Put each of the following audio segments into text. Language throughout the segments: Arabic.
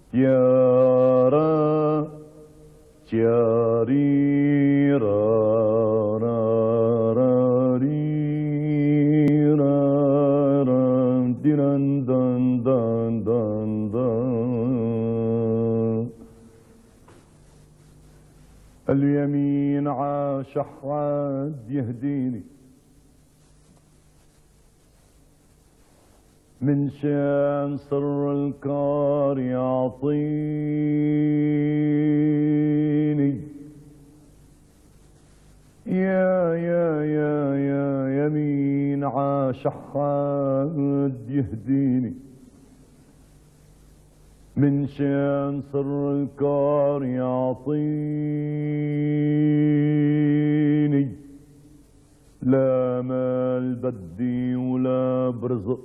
تيارا تياري را را را ري را را ديران دان دان دان دان. اليمين عاش حواد يهديني من شان سر الكار يعطيني. يا يمين عاش حاد يهديني من شان سر الكار يعطيني. لا مال بدي ولا برزق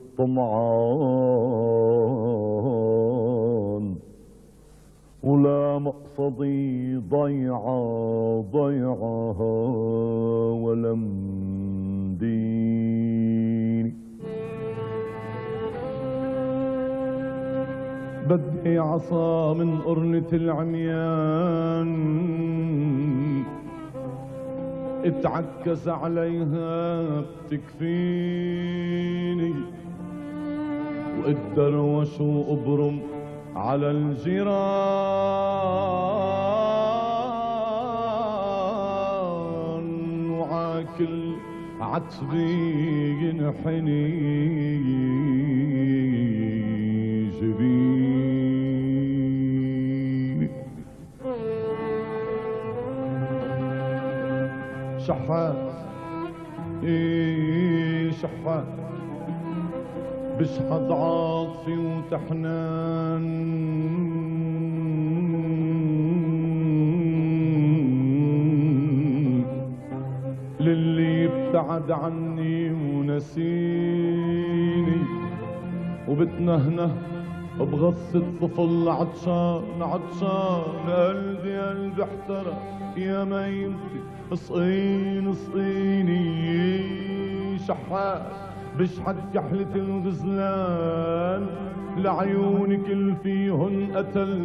طمعان ولا مقصدي ضيعة ولا مديني. بدي عصا من قرنة العميان اتعكس عليها بتكفيني واتدروش وابرم على الجيران وعاكل عتبي ينحني جبيني. شحات شحات بشحت عاطفي وتحنان للي ابتعد عني ونسيني وبتنهنه بغصة طفل عطشان قلبي احترق يا ميمتي اسقيني. شحات بشحت كحلة الغزلان لعيونك اللي فيهن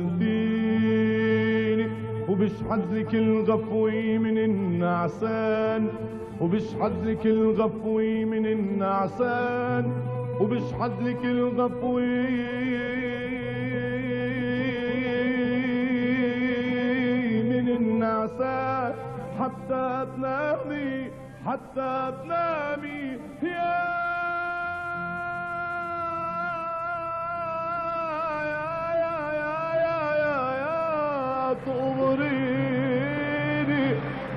قتلتيني وبشحت لك الغفوي من النعسان وبشحت لك الغفوي من النعسان وبشحت لك الغفوي من النعسان حتى تنامي يا تغريني.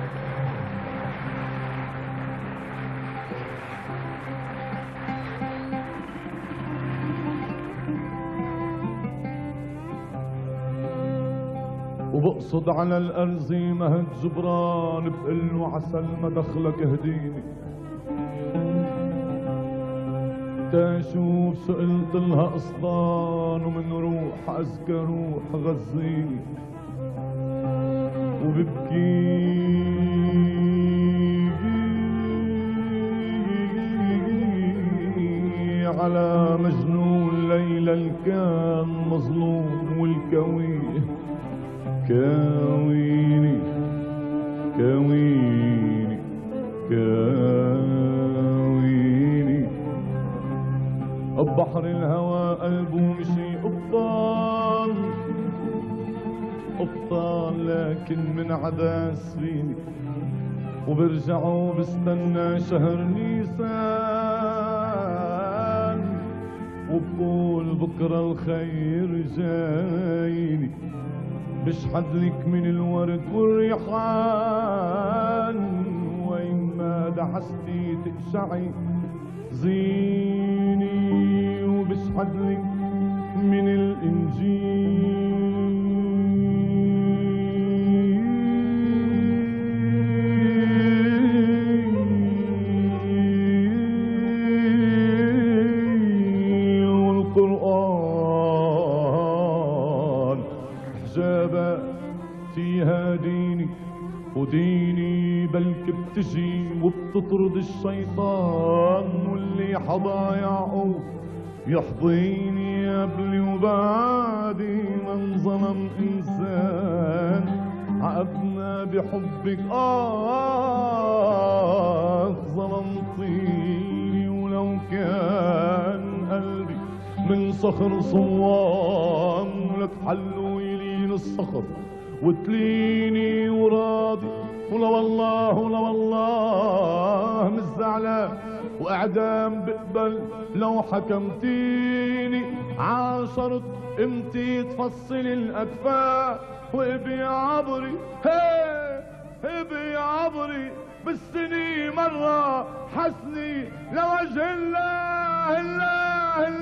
وبقصد على الأرز مهد جبران بقله عسل ما دخلك اهديني. تشوف سئلت لها قصدان ومن روح أزكى روح غزيني وببكي على مجنون ليلى الكان مظلوم والكويه كاويني كاويني كاويني. ببحر الهوى قلبه مشي ابطال لكن من عداس فيني وبرجعوا بستنى شهر نيسان وبقول بكره الخير جايني. بشحد لك من الورد والريحان وين ما دعستي تقشعي زيني وبشحد لك من الإنجيل والقرآن حجابة فيها ديني وديني بلك بتجي وبتطرد الشيطان واللي حضا يعقوب يحضيني قبلي وبعد عادي من ظلم إنسان عقدنا بحبك ظلمتيني ولو كان قلبي من صخر صوان لك حلو يلين الصخر وتليني وراضي ولا والله ولا والله مش زعلان واعدام بقبل لو حكمتيني عاشرت امتي تفصلي الاكفاء وابي عبري ابي عبري بالسنين مرة حسني لوجه الله